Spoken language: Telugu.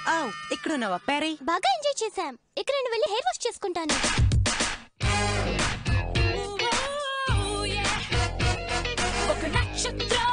ఇక్కడున్నావా పేరీ? బాగా ఎంజాయ్ చేశాం. ఇక్కడ నేను వెళ్ళి హెయిర్ వాష్ చేసుకుంటాను. ఒక నక్షత్రం